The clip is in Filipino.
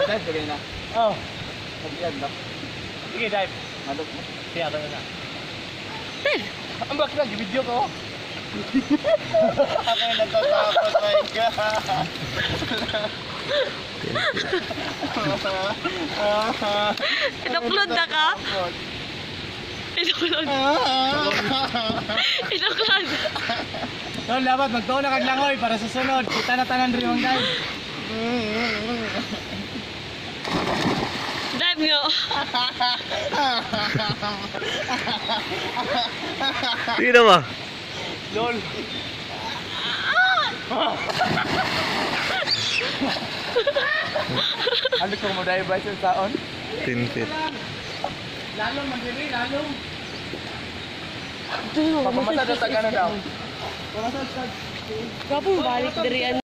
Dive ka na. Oh. Nag-iad na. Sige, dive. Malok mo. Siya, tayo na. Ang bakit lang, video ko. Ako yung natatakot, my God. Inuklod na ka? Inuklod. Inuklod. Tol, dapat magtuon na kaglangoy para sa sunod. Kita na tanan rin yung dive. Dive nga. Sige na ba? Lol. Ano kung mo dive ba sa saon? 10 feet. Lalong, mandiri, lalong. Pagpamasada sa kanan daw. Kapag balik dirian.